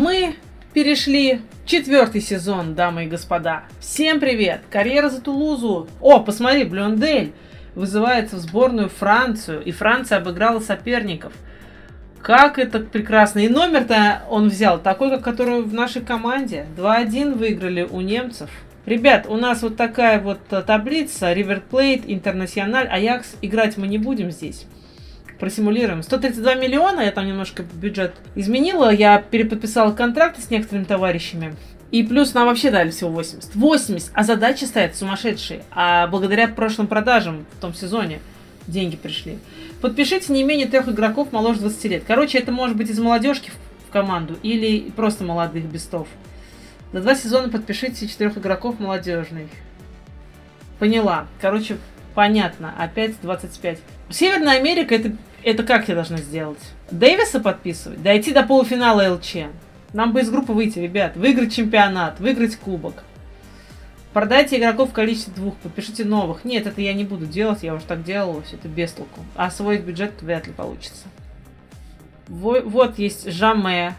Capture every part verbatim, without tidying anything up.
Мы перешли в четвертый сезон, дамы и господа. Всем привет! Карьера за Тулузу. О, посмотри, Блюндель вызывается в сборную Францию, и Франция обыграла соперников. Как это прекрасно. И номер-то он взял такой, как который в нашей команде. два один выиграли у немцев. Ребят, у нас вот такая вот таблица. River Plate, Интернациональ, Аякс. Играть мы не будем здесь. Просимулируем. сто тридцать два миллиона, я там немножко бюджет изменила. Я переподписала контракты с некоторыми товарищами. И плюс нам вообще дали всего восемьдесят. восемьдесят! А задачи стоят сумасшедшие. А благодаря прошлым продажам в том сезоне деньги пришли. Подпишите не менее трех игроков моложе двадцати лет. Короче, это может быть из молодежки в команду или просто молодых бестов. За два сезона подпишите четырех игроков молодежных. Поняла. Короче, понятно. Опять двадцать пять. Северная Америка, это, это как я должна сделать? Дэвиса подписывать? Дойти до полуфинала ЛЧ. Нам бы из группы выйти, ребят. Выиграть чемпионат, выиграть кубок. Продайте игроков в количестве двух, подпишите новых. Нет, это я не буду делать, я уже так делала, все это без толку. А освоить бюджет вряд ли получится. Вот есть Жаме.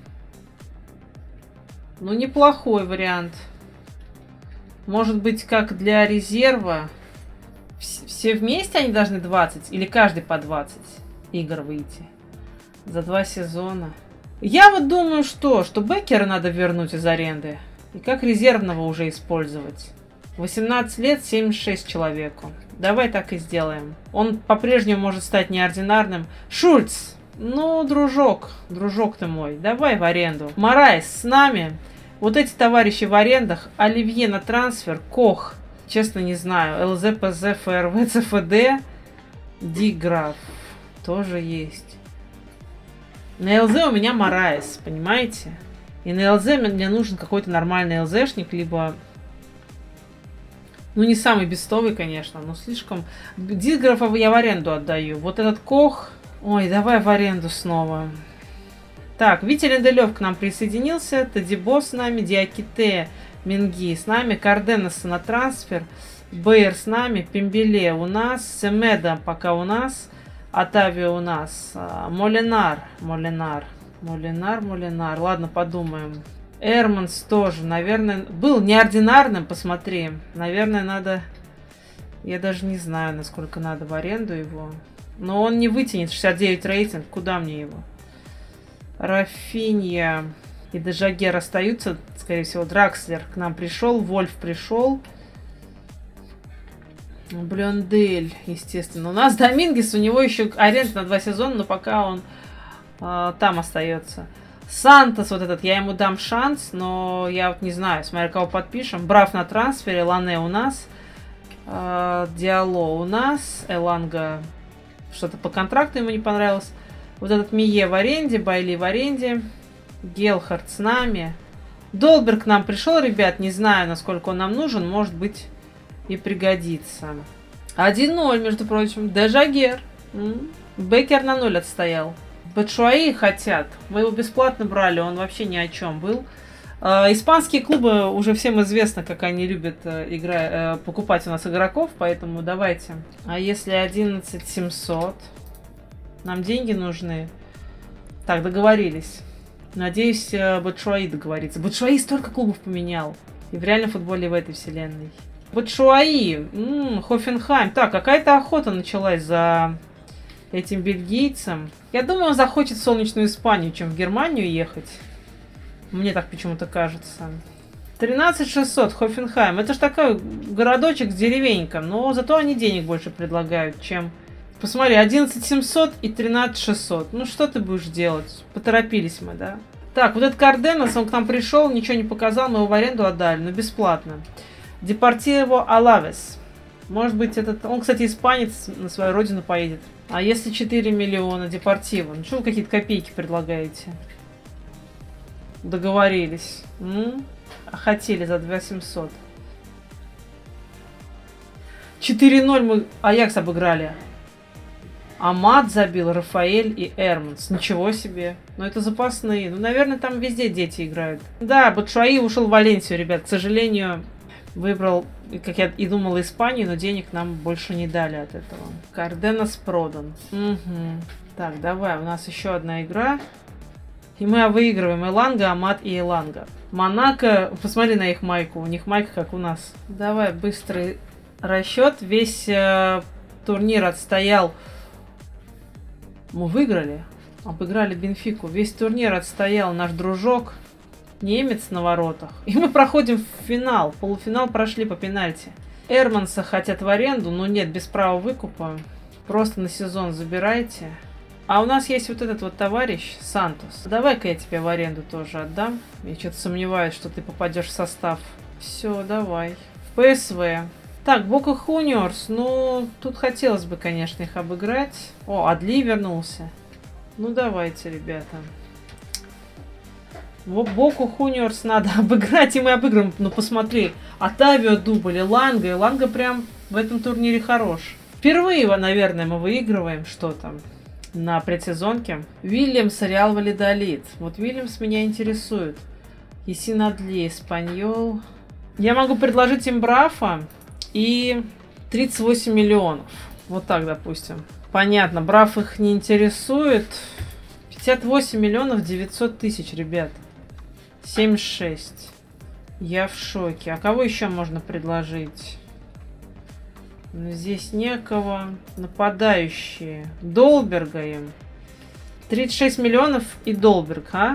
Ну, неплохой вариант. Может быть, как для резерва. Все вместе они должны двадцать? Или каждый по двадцать игр выйти? За два сезона. Я вот думаю, что, что Беккера надо вернуть из аренды. И как резервного уже использовать. восемнадцать лет, семьдесят шесть человеку. Давай так и сделаем. Он по-прежнему может стать неординарным. Шульц! Ну, дружок, дружок ты мой. Давай в аренду. Морайс с нами. Вот эти товарищи в арендах. Оливье на трансфер. Кох. Честно, не знаю. ЛЗ, ПЗ, ФРВ, ЦФД. Диграф. Тоже есть. На ЛЗ у меня Морайс, понимаете? И на ЛЗ мне нужен какой-то нормальный ЛЗшник, либо... Ну, не самый бестовый, конечно, но слишком... Диграфа я в аренду отдаю. Вот этот Кох... Ой, давай в аренду снова. Так, Витя Ленделев к нам присоединился. Тадибо с нами. Диаките Минги с нами. Карденаса на трансфер. Бейер с нами. Пембеле у нас. Семеда пока у нас. Отавио у нас. Молинар. Молинар. Молинар, Молинар. Ладно, подумаем. Эрманс тоже, наверное, был неординарным, посмотри. Наверное, надо... Я даже не знаю, насколько надо в аренду его. Но он не вытянет шестьдесят девять рейтинг. Куда мне его? Рафинья и Дежагер остаются, скорее всего. Дракслер к нам пришел. Вольф пришел. Блюндель, естественно. У нас Домингес, у него еще аренда на два сезона, но пока он... там остается. Сантос вот этот, я ему дам шанс, но я вот не знаю, смотря кого подпишем. Брав на трансфере, Лане у нас, э, Диало у нас, Эланга что-то по контракту ему не понравилось. Вот этот Мие в аренде, Байли в аренде, Гелхард с нами. Долберг к нам пришел, ребят, не знаю, насколько он нам нужен, может быть и пригодится. один ноль, между прочим, Дежагер. Беккер на ноль отстоял. Батшуаи хотят. Мы его бесплатно брали, он вообще ни о чем был. Э, испанские клубы уже всем известно, как они любят э, игра, э, покупать у нас игроков, поэтому давайте. А если одиннадцать семьсот? Нам деньги нужны. Так, договорились. Надеюсь, э, Батшуаи договорится. Батшуаи столько клубов поменял. И в реальном футболе, и в этой вселенной. Батшуаи. М-м, Хофенхайм. Так, какая-то охота началась за... этим бельгийцам. Я думаю, он захочет в солнечную Испанию, чем в Германию ехать. Мне так почему-то кажется. тринадцать шестьсот, Хофенхайм. Это ж такой городочек с деревеньком. Но зато они денег больше предлагают, чем... Посмотри, одиннадцать семьсот и тринадцать шестьсот. Ну что ты будешь делать? Поторопились мы, да? Так, вот этот Карденас, он к нам пришел, ничего не показал, мы его в аренду отдали, но бесплатно. Депортиво Алавес. Может быть, этот... Он, кстати, испанец, на свою родину поедет. А если четыре миллиона депортива? Ну, что вы какие-то копейки предлагаете? Договорились. М? А хотели за два семьсот. четыре ноль мы Аякс обыграли. Амат забил, Рафаэль и Эрманс. Ничего себе. Ну, это запасные. Ну, наверное, там везде дети играют. Да, Батшуаи ушел в Валенсию, ребят. К сожалению... Выбрал, как я и думала, Испанию, но денег нам больше не дали от этого. Карденас продан. Угу. Так, давай, у нас еще одна игра. И мы выигрываем Эланга, Амат и Эланга. Монако, посмотри на их майку, у них майка как у нас. Давай быстрый расчет. Весь э, турнир отстоял. Мы выиграли, обыграли Бенфику. Весь турнир отстоял наш дружок, немец на воротах. И мы проходим в финал. Полуфинал прошли по пенальти. Эрманса хотят в аренду, но нет, без права выкупа. Просто на сезон забирайте. А у нас есть вот этот вот товарищ, Сантос. Давай-ка я тебе в аренду тоже отдам. Я что-то сомневаюсь, что ты попадешь в состав. Все, давай. В ПСВ. Так, Бока Хуниорс. Ну, тут хотелось бы, конечно, их обыграть. О, Адли вернулся. Ну, давайте, ребята. Боку Хуниорс надо обыграть, и мы обыграем. Ну, посмотри. Атавио дубль, Эланга. Эланга прям в этом турнире хорош. Впервые, наверное, мы выигрываем. Что там? На предсезонке. Вильямс, Реал Валидолид. Вот Вильямс меня интересует. Исин Адли, Испаньол. Я могу предложить им Брафа и тридцать восемь миллионов. Вот так, допустим. Понятно, Браф их не интересует. пятьдесят восемь миллионов девятьсот тысяч, ребят. семьдесят шесть. Я в шоке. А кого еще можно предложить? Но здесь некого. Нападающие. Долберга им. тридцать шесть миллионов и Долберг, а?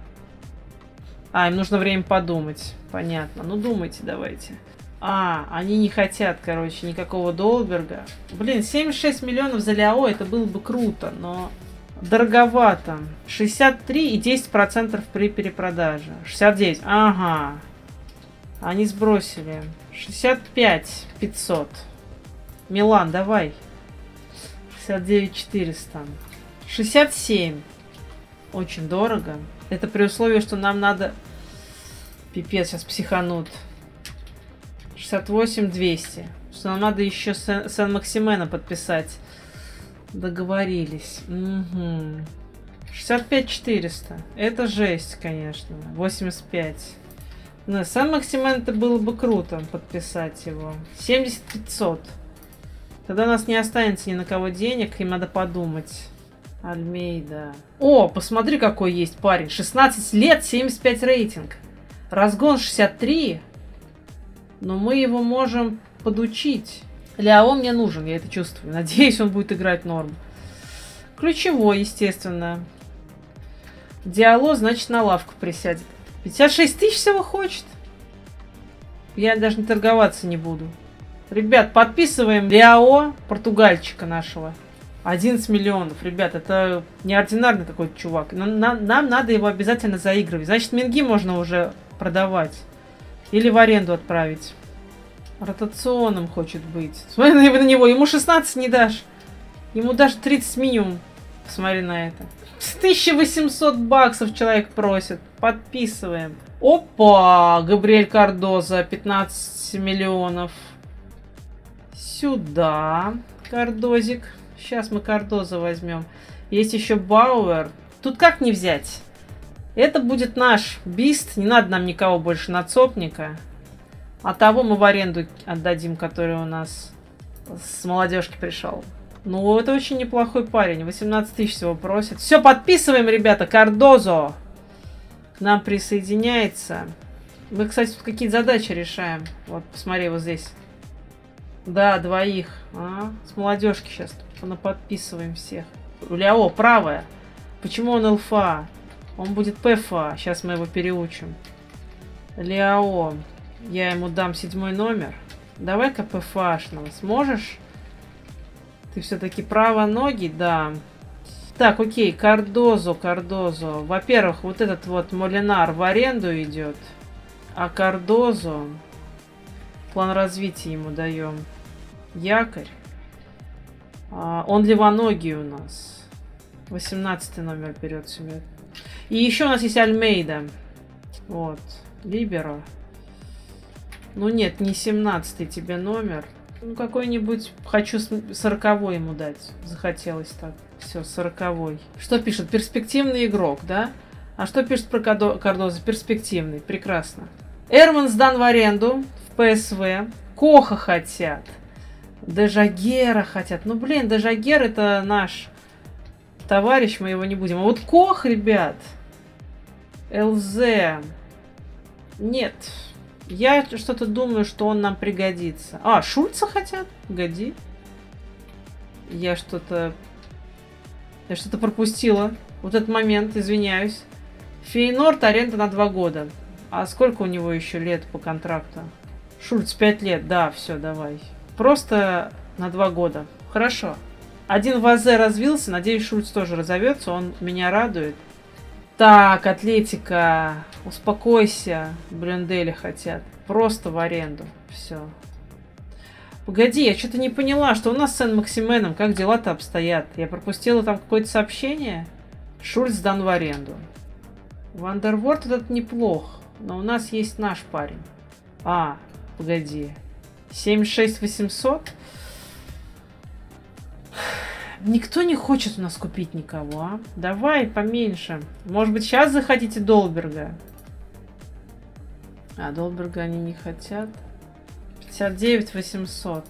А, им нужно время подумать. Понятно. Ну, думайте давайте. А, они не хотят, короче, никакого Долберга. Блин, семьдесят шесть миллионов за Ляо, это было бы круто, но дороговато. шестьдесят три и десять процентов при перепродаже. шестьдесят девять, ага. Они сбросили. шестьдесят пять пятьсот. Милан, давай. шестьдесят девять четыреста. шестьдесят семь. Очень дорого. Это при условии, что нам надо... Пипец, сейчас психанут. шестьдесят восемь двести. Что нам надо еще Сен-Максимена подписать. Договорились. Угу. шестьдесят пять четыреста. Это жесть, конечно. восемьдесят пять. Ну, Сен-Максимен это было бы круто подписать его. семьдесят пятьсот. Тогда у нас не останется ни на кого денег, им надо подумать. Альмейда. О, посмотри, какой есть парень. шестнадцать лет, семьдесят пять рейтинг. Разгон шестьдесят три. Но мы его можем подучить. Ляо мне нужен, я это чувствую. Надеюсь, он будет играть норм. Ключевой, естественно. Диало, значит, на лавку присядет. пятьдесят шесть тысяч всего хочет. Я даже не торговаться не буду. Ребят, подписываем Ляо, португальчика нашего. одиннадцать миллионов. Ребят, это неординарный какой-то чувак. Но нам, нам надо его обязательно заигрывать. Значит, Минги можно уже продавать. Или в аренду отправить. Ротационным хочет быть. Смотри на него. Ему шестнадцать не дашь. Ему даже тридцать минимум. Посмотри на это. тысяча восемьсот баксов человек просит. Подписываем. Опа! Габриэль Кардоза. пятнадцать миллионов. Сюда. Кардозик. Сейчас мы Кардоза возьмем. Есть еще Бауэр. Тут как не взять? Это будет наш бист. Не надо нам никого больше на цопника. А того мы в аренду отдадим, который у нас с молодежки пришел. Ну, это очень неплохой парень. восемнадцать тысяч всего просит. Все, подписываем, ребята. Кардозо к нам присоединяется. Мы, кстати, тут какие-то задачи решаем. Вот, посмотри, вот здесь. Да, двоих. А, с молодежки сейчас подписываем всех. Ляо, правая. Почему он ЛФА? Он будет ПФА. Сейчас мы его переучим. Ляо. Я ему дам седьмой номер. Давай-ка ПФАшного. Сможешь? Ты все-таки правоногий? Да. Так, окей. Кардозо, Кардозо. Во-первых, вот этот вот Молинар в аренду идет. А Кардозо... План развития ему даем. Якорь. А, он левоногий у нас. восемнадцатый номер берет себе. И еще у нас есть Альмейда. Вот. Либеро. Ну нет, не семнадцатый тебе номер. Ну какой-нибудь... Хочу сороковой ему дать. Захотелось так. Все, сороковой. Что пишет? Перспективный игрок, да? А что пишет про Кардоза? Перспективный. Прекрасно. Эрман сдан в аренду. ПСВ. Коха хотят. Дежагера хотят. Ну, блин, Дежагер это наш товарищ, мы его не будем. А вот Кох, ребят, ЛЗ. Нет. Я что-то думаю, что он нам пригодится. А, Шульца хотят? Погоди. Я что-то... Я что-то пропустила. Вот этот момент, извиняюсь. Фейнорд, аренда на два года. А сколько у него еще лет по контракту? Шульц пять лет. Да, все, давай. Просто на два года. Хорошо. Один в АЗ развился. Надеюсь, Шульц тоже разовьется. Он меня радует. Так, Атлетика. Успокойся. Брюндели хотят. Просто в аренду. Все. Погоди, я что-то не поняла, что у нас с Сен-Максименом. Как дела-то обстоят? Я пропустила там какое-то сообщение. Шульц сдан в аренду. Вандерворд этот неплох. Но у нас есть наш парень. А, погоди. семьдесят шесть восемьсот? Никто не хочет у нас купить никого, а? Давай поменьше. Может быть, сейчас захотите Долберга? А, Долберга они не хотят. пятьдесят девять восемьсот.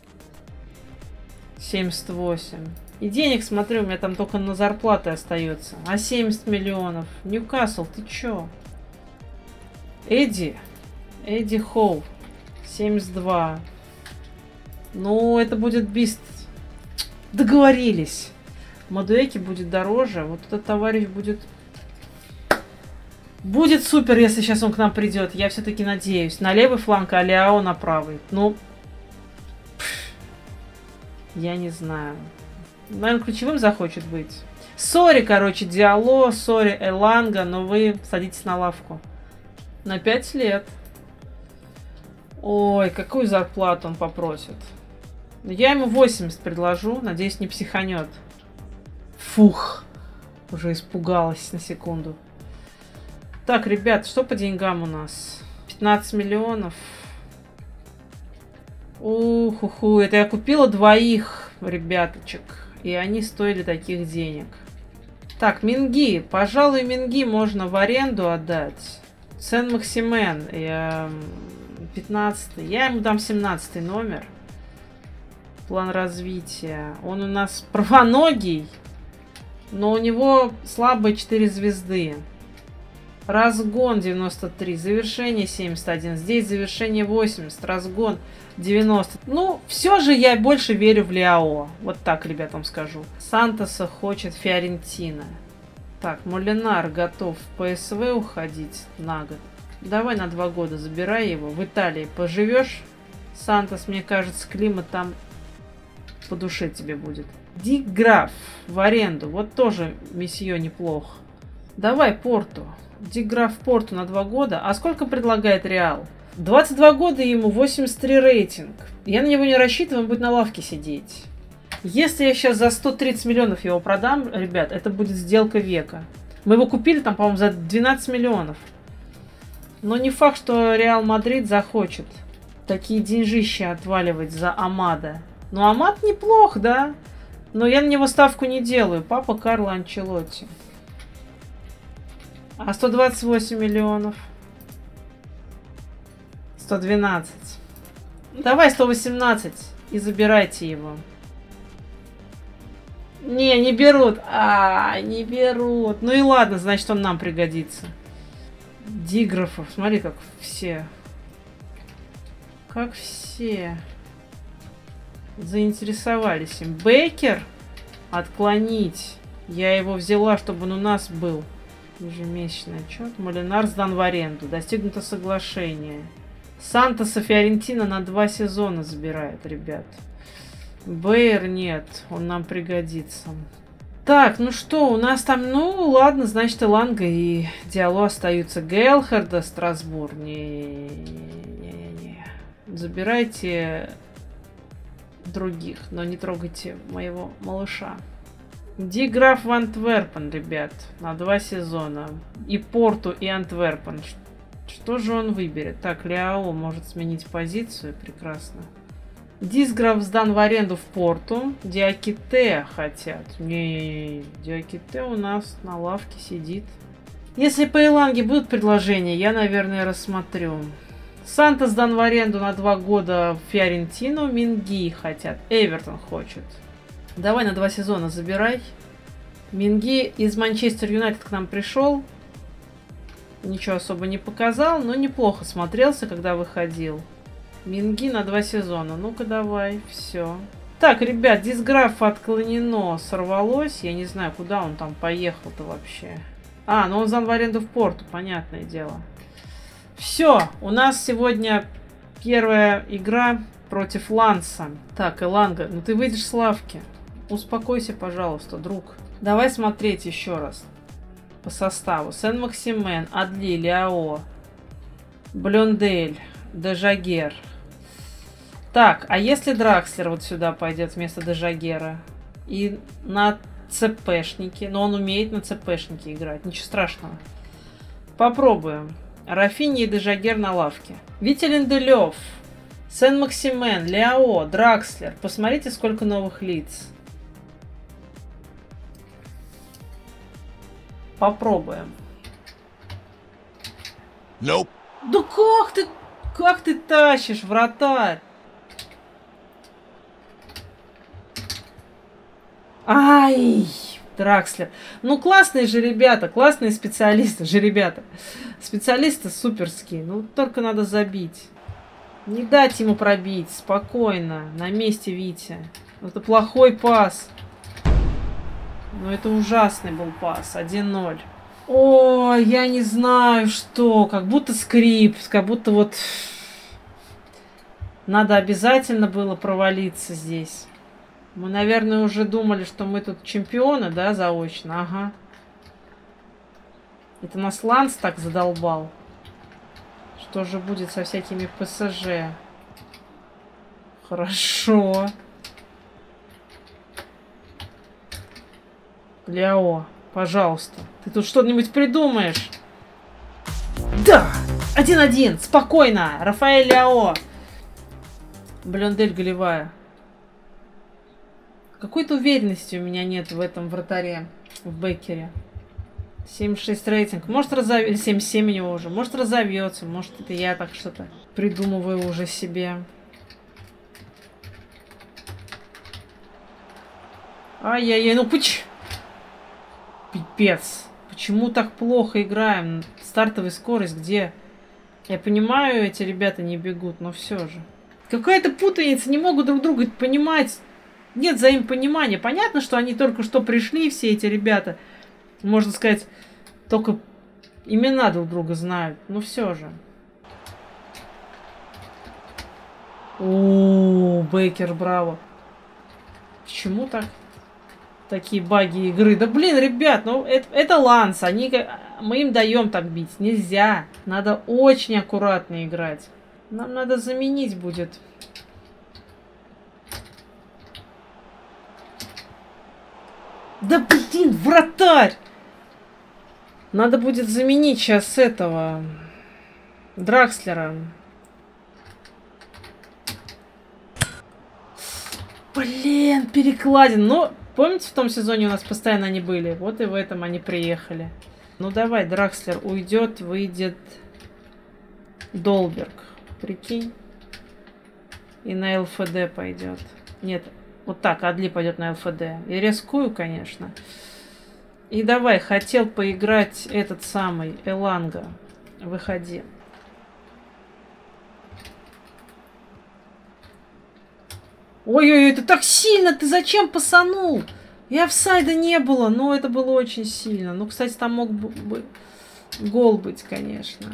семьдесят восемь. И денег, смотрю, у меня там только на зарплаты остается. А семьдесят миллионов. Ньюкасл, ты чё? Эдди. Эдди Хоу. семьдесят два. Ну, это будет бист. Договорились. Мадуэки будет дороже. Вот этот товарищ будет... Будет супер, если сейчас он к нам придет. Я все-таки надеюсь. На левый фланг, а Ляо на правый. Ну... Я не знаю. Наверное, ключевым захочет быть. Сори, короче, Диало, сори, Эланга, но вы садитесь на лавку. На пять лет. Ой, какую зарплату он попросит. Я ему восемьдесят предложу. Надеюсь, не психанет. Фух. Уже испугалась на секунду. Так, ребят, что по деньгам у нас? пятнадцать миллионов. Ух-ху-ху. Это я купила двоих ребяточек. И они стоили таких денег. Так, Минги. Пожалуй, Минги можно в аренду отдать. Сен-Максимен. Я... пятнадцатый. Я ему дам семнадцатый номер. План развития. Он у нас правоногий. Но у него слабые четыре звезды. Разгон девяносто три. Завершение семьдесят один. Здесь завершение восемьдесят. Разгон девяносто. Ну, все же я больше верю в Ляо. Вот так, ребят, вам скажу. Сантоса хочет Фиорентина. Так, Молинар готов в ПСВ уходить на год. Давай на два года забирай его. В Италии поживешь. Сантос, мне кажется, климат там по душе тебе будет. Дик Граф в аренду. Вот тоже месье неплох. Давай Порту. Дик Граф Порту на два года. А сколько предлагает Реал? двадцать два года ему, восемьдесят три рейтинг. Я на него не рассчитываю, он будет на лавке сидеть. Если я сейчас за сто тридцать миллионов его продам, ребят, это будет сделка века. Мы его купили там, по-моему, за двенадцать миллионов. Но не факт, что Реал Мадрид захочет такие деньжищи отваливать за Амада. Ну, Амад неплох, да? Но я на него ставку не делаю. Папа Карло Анчелотти. А сто двадцать восемь миллионов. сто двенадцать. Давай сто восемнадцать и забирайте его. Не, не берут. А, не берут. Ну и ладно, значит, он нам пригодится. Диграфов. Смотри, как все. Как все заинтересовались им. Бейкер отклонить. Я его взяла, чтобы он у нас был. Ежемесячный отчет. Молинар сдан в аренду. Достигнуто соглашение. Сантоса Фиорентина на два сезона забирает, ребят. Бейер нет. Он нам пригодится. Так, ну что, у нас там... Ну, ладно, значит, Эланга и Диало остаются. Гелхарда, Страсбург. Не-не-не. Забирайте других, но не трогайте моего малыша. Диграф в Антверпен, ребят, на два сезона. И Порту, и Антверпен. Что же он выберет? Так, Ляо может сменить позицию. Прекрасно. Дисграф сдан в аренду в Порту. Диаките хотят. Не, Диаките у нас на лавке сидит. Если по Эланге будут предложения, я, наверное, рассмотрю. Санта сдан в аренду на два года в Фиорентину. Минги хотят. Эвертон хочет. Давай на два сезона забирай. Минги из Манчестер Юнайтед к нам пришел. ничего особо не показал, но неплохо смотрелся, когда выходил. Минги на два сезона. Ну-ка давай, все. Так, ребят, дисграф отклонено, сорвалось. Я не знаю, куда он там поехал-то вообще. А, ну он сдан в аренду в Порту, понятное дело. Все, у нас сегодня первая игра против Ланса. Так, Эланга, ну ты выйдешь с лавки. Успокойся, пожалуйста, друг. Давай смотреть еще раз по составу. Сен-Максимен, Адли, Ляо, Блюндель, Дежагер. Так, а если Дракслер вот сюда пойдет вместо Дежагера? И на ЦПшнике. Но он умеет на ЦПшнике играть. Ничего страшного. Попробуем. Рафини и Дежагер на лавке. Витя Линделев, Сен-Максимен, Ляо, Дракслер. Посмотрите, сколько новых лиц. Попробуем. Nope. Да как ты, как ты тащишь, вратарь? Ай, Дракслер. Ну, классные же ребята, классные специалисты же ребята. Специалисты суперские. Ну, только надо забить. Не дать ему пробить. Спокойно. На месте Витя. Это плохой пас. Но это ужасный был пас. один ноль. О, я не знаю, что. Как будто скрипт. Как будто вот... Надо обязательно было провалиться здесь. Мы, наверное, уже думали, что мы тут чемпионы, да, заочно. Ага. Это нас Ланс так задолбал. Что же будет со всякими ПСЖ? Хорошо. Ляо, пожалуйста. Ты тут что-нибудь придумаешь? Да! один-один! Спокойно! Рафаэль Ляо! Блюндель голевая. Какой-то уверенности у меня нет в этом вратаре. В Беккере. семьдесят шесть рейтинг. Может разовьется. семьдесят семь у него уже. Может разовьется. Может это я так что-то придумываю уже себе. Ай-яй-яй. Ну пуч! Пипец. Почему так плохо играем? Стартовая скорость где? Я понимаю, эти ребята не бегут, но все же. Какая-то путаница. Не могут друг друга понимать. Нет взаимопонимания. Понятно, что они только что пришли, все эти ребята. Можно сказать, только имена друг друга знают. Но все же. О, Бейкер, браво. Почему так? Такие баги игры. Да блин, ребят, ну это, это Ланс. Они, мы им даем так бить. Нельзя. Надо очень аккуратно играть. Нам надо заменить будет. Да блин, вратарь! Надо будет заменить сейчас этого Дракслера. Блин, перекладин. Ну, помните, в том сезоне у нас постоянно они были? Вот и в этом они приехали. Ну давай, Дракслер уйдет, выйдет Долберг. Прикинь. И на ЛФД пойдет. Нет, вот так, Адли пойдет на ЛФД. И рискую, конечно. И давай, хотел поиграть этот самый Эланга. Выходи. Ой-ой-ой, это так сильно! Ты зачем пасанул? И офсайда не было, но это было очень сильно. Ну, кстати, там мог бы гол быть, конечно.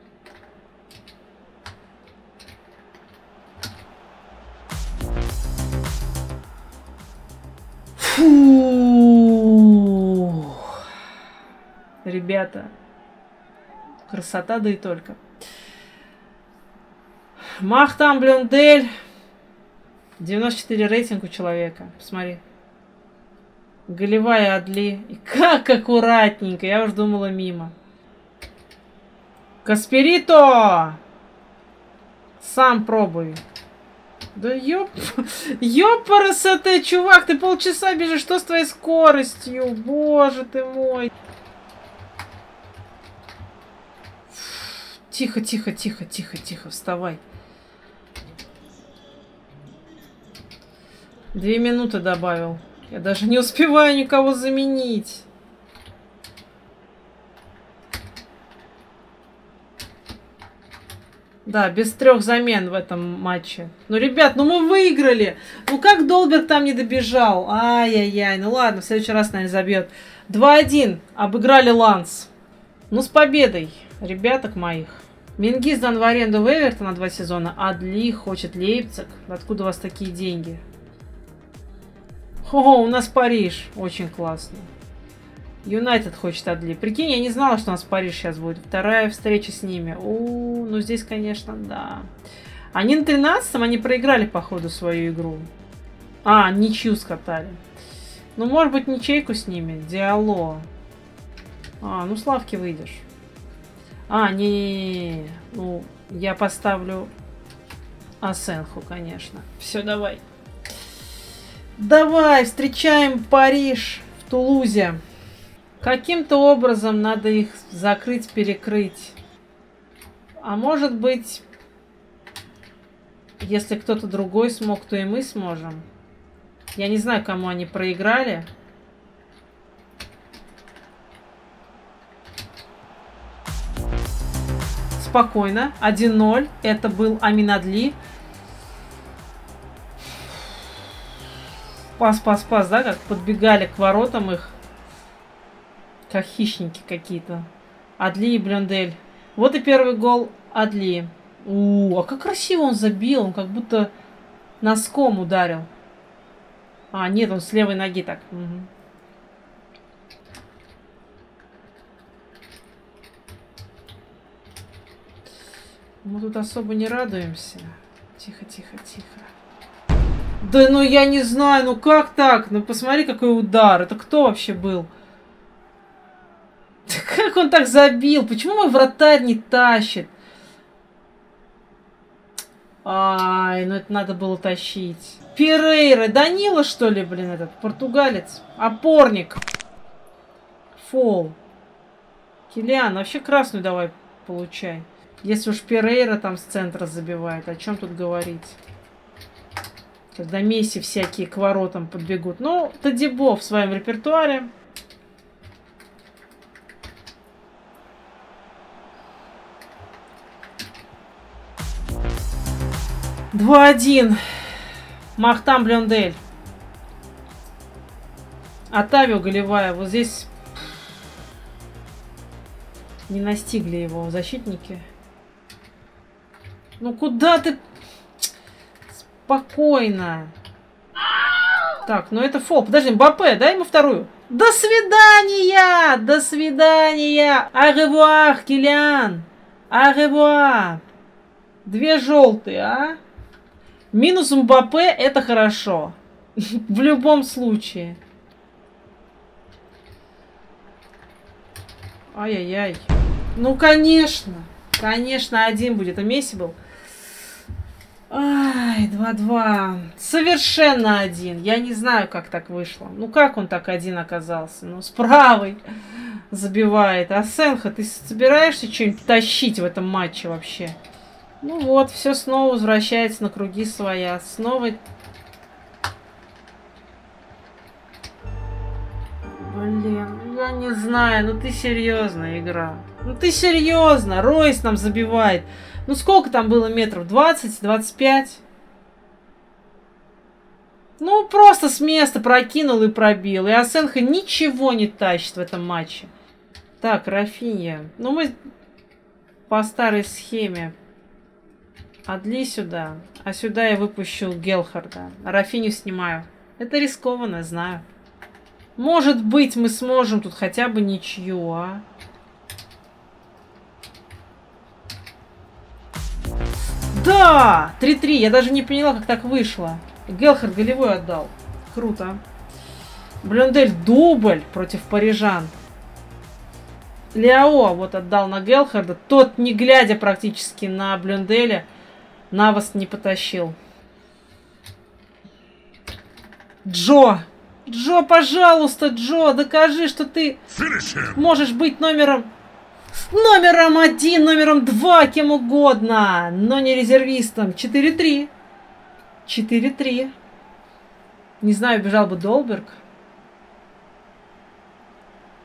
Фу. Ребята. Красота, да и только. Махтам Блюндель. девяносто четыре рейтинг у человека. Посмотри. Голевая Адли. И как аккуратненько. Я уж думала мимо. Касперито! Сам пробуй. Да ёп... Ёпарасоте, чувак, ты полчаса бежишь, что с твоей скоростью? Боже ты мой. Тихо, тихо, тихо, тихо, тихо, вставай. Две минуты добавил. Я даже не успеваю никого заменить. Да, без трех замен в этом матче. Ну, ребят, ну мы выиграли. Ну как Долберг там не добежал? Ай-яй-яй. Ну ладно, в следующий раз, наверное, забьет. два один. Обыграли Ланс. Ну, с победой, ребяток моих. Мингис дан в аренду в Эвертон на два сезона. Адли хочет Лейпциг. Откуда у вас такие деньги? О, у нас Париж. Очень классно. Юнайтед хочет Адли. Прикинь, я не знала, что у нас Париж сейчас будет. Вторая встреча с ними. О, ну здесь, конечно, да. Они на тринадцатом, они проиграли, походу, свою игру. А, ничью скатали. Ну, может быть, ничейку с ними. Диало. А, ну, Славки выйдешь. А, не, ну, я поставлю Асенху, конечно. Все, давай. Давай, встречаем Париж в Тулузе. Каким-то образом надо их закрыть, перекрыть. А может быть, если кто-то другой смог, то и мы сможем. Я не знаю, кому они проиграли. Спокойно. один ноль. Это был Амин Адли. Пас, пас, пас, да? Как подбегали к воротам их. Как хищники какие-то. Адли и Блюндель. Вот и первый гол Адли. У, а как красиво он забил. Он как будто носком ударил. А, нет, он с левой ноги так. Угу. Мы тут особо не радуемся. Тихо, тихо, тихо. Да ну я не знаю, ну как так? Ну посмотри, какой удар. Это кто вообще был? Как он так забил? Почему мой вратарь не тащит? Ай, ну это надо было тащить. Перейра, Данила, что ли, блин, этот португалец? Опорник. Фол. Килиан, вообще красную давай получай. Если уж Перейра там с центра забивает, о чем тут говорить? Когда Месси всякие к воротам подбегут. Ну, Тадибо в своем репертуаре. два один. Махтам Блюндель. Отавио голевая. Вот здесь не настигли его защитники. Ну куда ты? Спокойно. Так, ну это фол. Подожди, Мбаппе, дай ему вторую. До свидания! До свидания! Au revoir, Килиан! Au revoir! Две желтые, а? Минус Мбаппе это хорошо. В любом случае. Ай-яй-яй. Ну, конечно. Конечно, один будет. А Месси был. Ай, два-два. Совершенно один. Я не знаю, как так вышло. Ну, как он так один оказался? Ну, с правой забивает. А Сенха, ты собираешься что-нибудь тащить в этом матче вообще? Ну вот, все снова возвращается на круги своя. Снова... Блин, я не знаю. Ну ты серьезно, игра. Ну ты серьезно. Ройс нам забивает. Ну сколько там было метров? двадцать? двадцать пять? Ну просто с места прокинул и пробил. И Асенха ничего не тащит в этом матче. Так, Рафинья. Ну мы по старой схеме. Адли сюда. А сюда я выпущу Гелхарда. А Рафинью снимаю. Это рискованно, знаю. Может быть, мы сможем тут хотя бы ничью, а? Да! три-три. Я даже не поняла, как так вышло. Гелхард голевой отдал. Круто. Блюндель дубль против парижан. Ляо вот отдал на Гелхарда. Тот, не глядя практически на Блюнделя, Навас не потащил. Джо! Джо, пожалуйста, Джо, докажи, что ты можешь быть номером... Номером один, номером два, кем угодно, но не резервистом. четыре-три. четыре-три. Не знаю, бежал бы Долберг.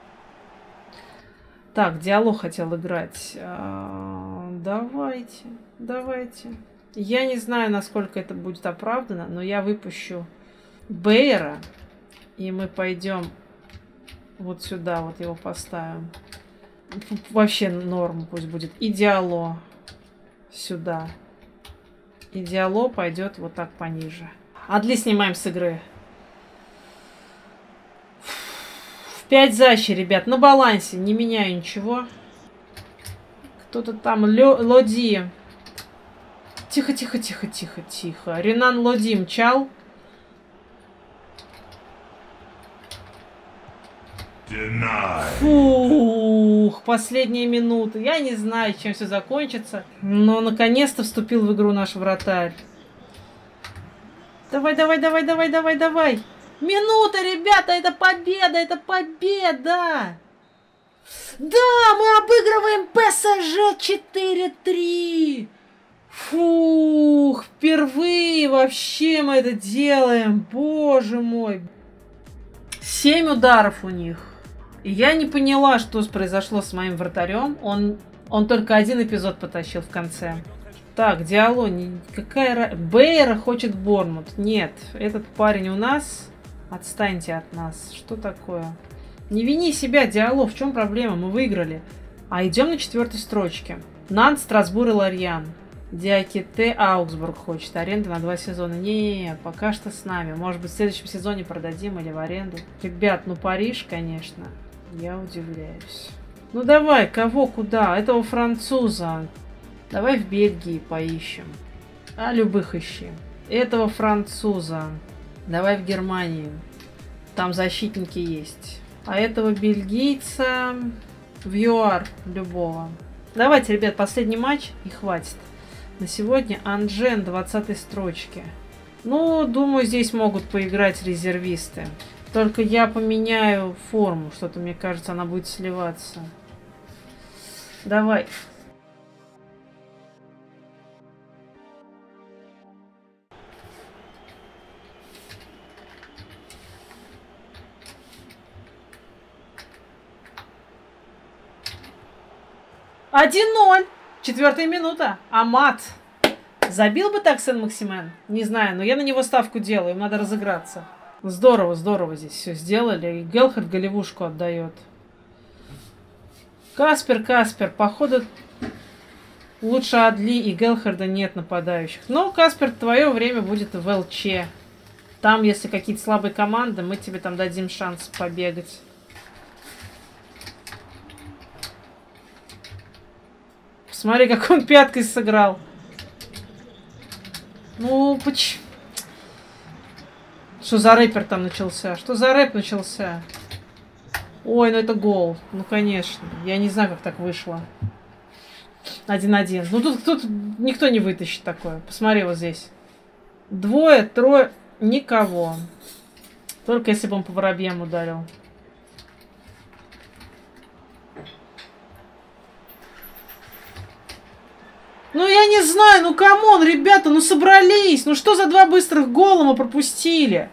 Так, Диало хотел играть. А, давайте. Давайте. Я не знаю, насколько это будет оправдано, но я выпущу Бейера. И мы пойдем вот сюда, вот его поставим. Вообще норм пусть будет. И Диало сюда. И Диало пойдет вот так пониже. Адли снимаем с игры. В пять защи, ребят, на балансе. Не меняю ничего. Кто-то там. Лё, Лоди. Тихо, тихо, тихо, тихо, тихо. Ренан Лоди мчал. Фух, последние минуты. Я не знаю, чем все закончится. Но наконец-то вступил в игру наш вратарь. Давай, давай, давай, давай, давай, давай. Минута, ребята, это победа, это победа. Да, мы обыгрываем ПСЖ четыре три. Фух, впервые вообще мы это делаем. Боже мой. Семь ударов у них. И я не поняла, что произошло с моим вратарем. Он, он только один эпизод потащил в конце. Так, Диало, не, какая... Бейера хочет Борнмут. Нет, этот парень у нас. Отстаньте от нас. Что такое? Не вини себя, Диало. В чем проблема? Мы выиграли. А идем на четвертой строчке. Нант, Страсбур и Лорьян. Диаките, Аугсбург хочет. Аренда на два сезона. Не, пока что с нами. Может быть, в следующем сезоне продадим или в аренду. Ребят, ну Париж, конечно. Я удивляюсь. Ну давай, кого, куда? Этого француза. Давай в Бельгии поищем. А любых ищи. Этого француза. Давай в Германии. Там защитники есть. А этого бельгийца в ЮАР любого. Давайте, ребят, последний матч и хватит. На сегодня Анжен двадцатой строчки. Ну, думаю, здесь могут поиграть резервисты. Только я поменяю форму. Что-то, мне кажется, она будет сливаться. Давай. один ноль. Четвертая минута. Амат. Забил бы так Сен-Максимен? Не знаю, но я на него ставку делаю. Им надо разыграться. Здорово, здорово здесь все сделали. И Гелхард голевушку отдает. Каспер, Каспер. Походу, лучше Адли и Гелхарда нет нападающих. Но, Каспер, твое время будет в ЛЧ. Там, если какие-то слабые команды, мы тебе там дадим шанс побегать. Смотри, как он пяткой сыграл. Ну, почему? Что за рэпер там начался? Что за рэп начался? Ой, ну это гол. Ну, конечно. Я не знаю, как так вышло. Один-один. Ну, тут, тут никто не вытащит такое. Посмотри вот здесь. Двое, трое, никого. Только если бы он по воробьям ударил. Ну, я не знаю, ну, камон, ребята, ну, собрались. Ну, что за два быстрых гола мы пропустили?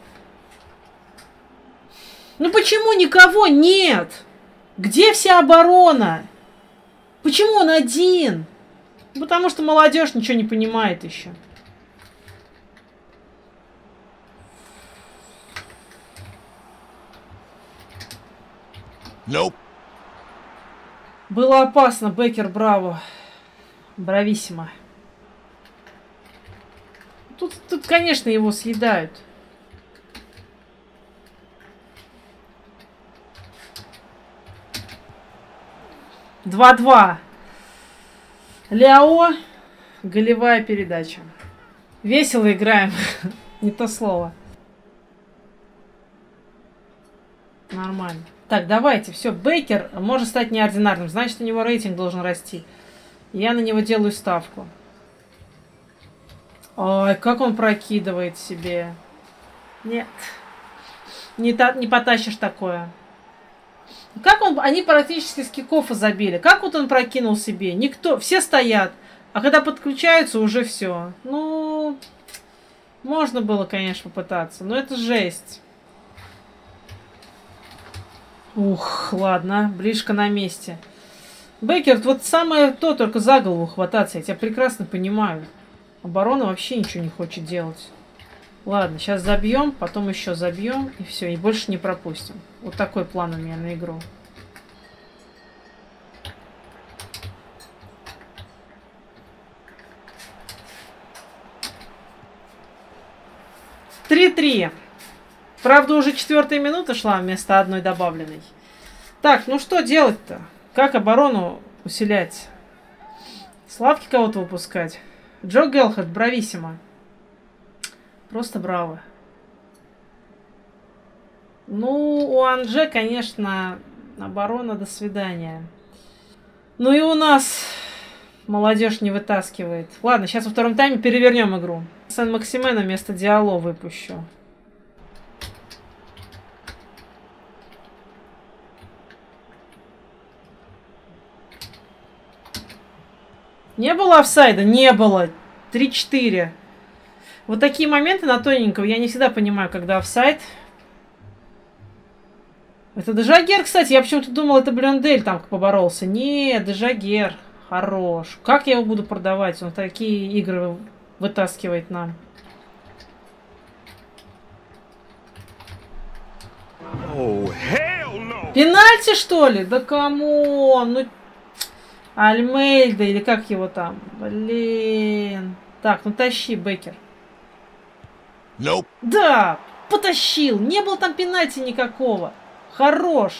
Ну, почему никого нет? Где вся оборона? Почему он один? Потому что молодежь ничего не понимает еще. Nope. Было опасно, Бекер, браво. Брависсимо. Тут, тут, конечно, его съедают. два-два. Ляо. Голевая передача. Весело играем. Не то слово. Нормально. Так, давайте. Все, Бейкер может стать неординарным. Значит, у него рейтинг должен расти. Я на него делаю ставку. Ой, как он прокидывает себе. Нет. Не, та, не потащишь такое. Как он... Они практически с кикофа забили. Как вот он прокинул себе? Никто... Все стоят. А когда подключаются, уже все. Ну... Можно было, конечно, попытаться. Но это жесть. Ух, ладно. Ближка на месте. Бейкер, вот самое то, только за голову хвататься. Я тебя прекрасно понимаю. Оборона вообще ничего не хочет делать. Ладно, сейчас забьем, потом еще забьем, и все, и больше не пропустим. Вот такой план у меня на игру. три-три. Правда, уже четвертая минута шла вместо одной добавленной. Так, ну что делать-то? Как оборону усилять? Славки кого-то выпускать? Джо Гелхард, брависсимо. Просто браво. Ну, у Анже, конечно, оборона до свидания. Ну и у нас молодежь не вытаскивает. Ладно, сейчас во втором тайме перевернем игру. Сен-Максимена вместо Диало выпущу. Не было офсайда? Не было. три-четыре. Вот такие моменты на тоненького я не всегда понимаю, когда офсайд. Это Дежагер, кстати. Я почему-то думал, это Блюндель там поборолся. Нет, Дежагер. Хорош. Как я его буду продавать? Он такие игры вытаскивает нам. Oh, hell no. Пенальти, что ли? Да камон. Ну... Альмейда, или как его там? Блин. Так, ну тащи, Бекер. Nope. Да, потащил. Не было там пенальти никакого. Хорош.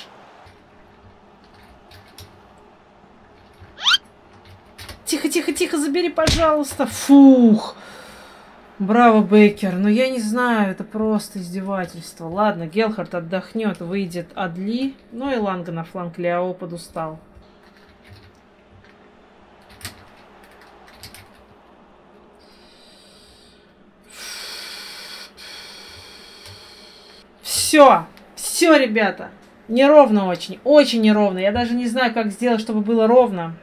Тихо, тихо, тихо, забери, пожалуйста. Фух. Браво, Бекер. Но я не знаю, это просто издевательство. Ладно, Гелхард отдохнет, выйдет Адли. Ну и Ланга на фланг. Ляо подустал. Все, все, ребята. Неровно очень, очень неровно. Я даже не знаю, как сделать, чтобы было ровно.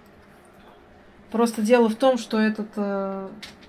Просто дело в том, что этот э,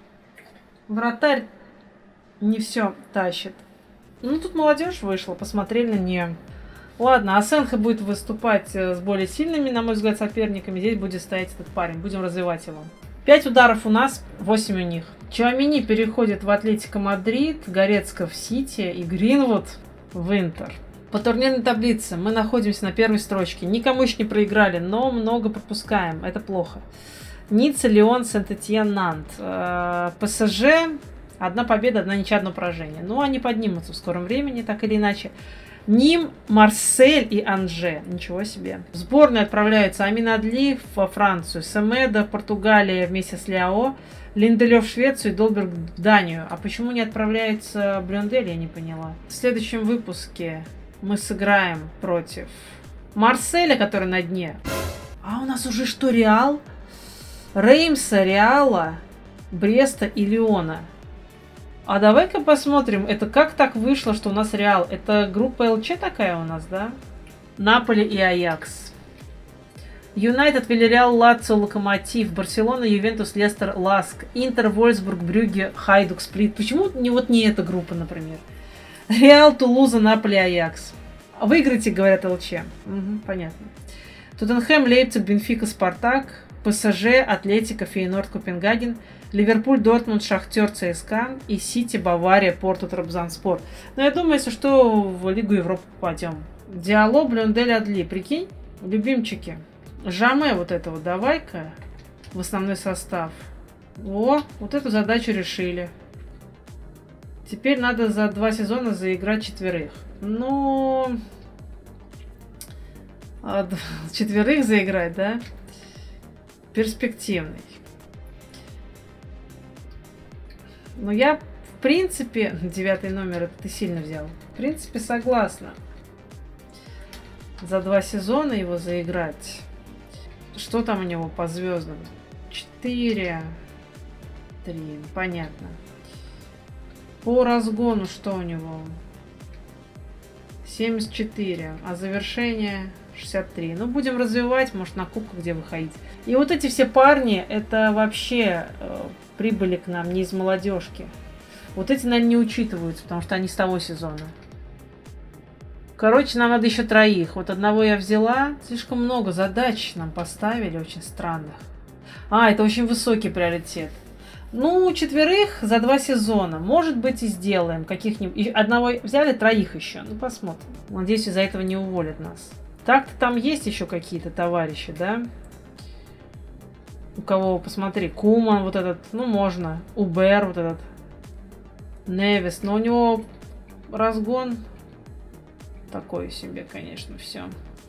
вратарь не все тащит. Ну, тут молодежь вышла, посмотрели на нее. Ладно, Асенхо будет выступать с более сильными, на мой взгляд, соперниками. Здесь будет стоять этот парень. Будем развивать его. пять ударов у нас, восемь у них. Чуамини переходит в Атлетико Мадрид, Горецко в Сити и Гринвуд в Интер. По турнирной таблице мы находимся на первой строчке. Никому еще не проиграли, но много пропускаем. Это плохо. Ницца, Лион, Сент-Этьен, Нант. ПСЖ. Одна победа, одна ничья, одно поражение. Ну, они поднимутся в скором времени, так или иначе. Ним, Марсель и Анже. Ничего себе. В сборную отправляются Амин Адли во Францию, Семеда в Португалии вместе с Ляо, Линделев в Швецию и Долберг в Данию. А почему не отправляется Блюндель, я не поняла. В следующем выпуске мы сыграем против Марселя, который на дне. А у нас уже что, Реал? Реймса, Реала, Бреста и Лиона. А давай-ка посмотрим, это как так вышло, что у нас Реал? Это группа ЛЧ такая у нас, да? Наполи и Аякс. Юнайтед, Вильяреал, Лацио, Локомотив, Барселона, Ювентус, Лестер, Ласк, Интер, Вольсбург, Брюгге, Хайдук, Сплит. Почему не вот не эта группа, например? Реал, Тулуза, Наполи, Аякс. Выиграйте, говорят ЛЧ. Угу, понятно. Тоттенхэм, Лейпциг, Бенфика, Спартак, ПСЖ, Атлетико, Фейнорд, Копенгаген, Ливерпуль, Дортмунд, Шахтер, ЦСКА и Сити, Бавария, Порту, Трабзонспор. Но я думаю, если что, в Лигу Европы попадем. Диало, Блюндель, Адли. Прикинь, любимчики. Жаме вот этого давай-ка в основной состав. О, вот эту задачу решили. Теперь надо за два сезона заиграть четверых. Ну, четверых заиграть, да? Перспективный. Но я, в принципе, девятый номер, это ты сильно взял. В принципе, согласна. За два сезона его заиграть. Что там у него по звездам? четыре, три, понятно. По разгону что у него? семьдесят четыре, а завершение шестьдесят три. Ну, будем развивать, может, на кубках где выходить. И вот эти все парни, это вообще э, прибыли к нам не из молодежки. Вот эти, наверное, не учитываются, потому что они с того сезона. Короче, нам надо еще троих. Вот одного я взяла. Слишком много задач нам поставили, очень странных. А, это очень высокий приоритет. Ну, четверых за два сезона. Может быть, и сделаем. Каких-нибудь. Одного взяли, троих еще. Ну, посмотрим. Надеюсь, из-за этого не уволят нас. Так-то там есть еще какие-то товарищи, да? У кого, посмотри, Куман вот этот. Ну, можно. Убер вот этот. Невис. Но у него разгон такой себе, конечно, все.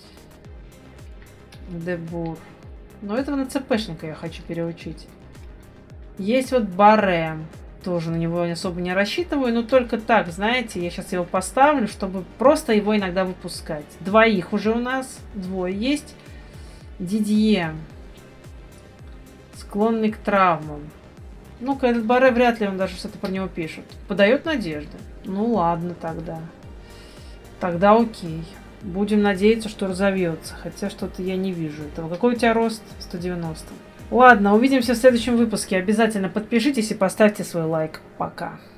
Дебур. Но этого на ЦПшника я хочу переучить. Есть вот Барем. Тоже на него особо не рассчитываю, но только так, знаете, я сейчас его поставлю, чтобы просто его иногда выпускать. Двоих уже у нас, двое есть. Дидье. Склонный к травмам. Ну-ка, этот Баре вряд ли он даже что-то про него пишет. Подает надежды. Ну ладно тогда. Тогда окей. Будем надеяться, что разовьется. Хотя что-то я не вижу этого. Какой у тебя рост? сто девяносто. Ладно, увидимся в следующем выпуске. Обязательно подпишитесь и поставьте свой лайк. Пока.